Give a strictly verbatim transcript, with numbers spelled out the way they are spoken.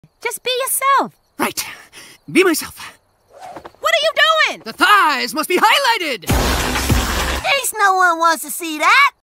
Just be yourself. Right. Be myself. What are you doing? The thighs must be highlighted! There's no one wants to see that.